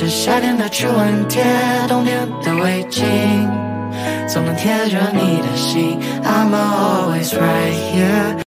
是夏天的驱蚊贴，冬天的围巾，总能贴着你的心。I'm always right here。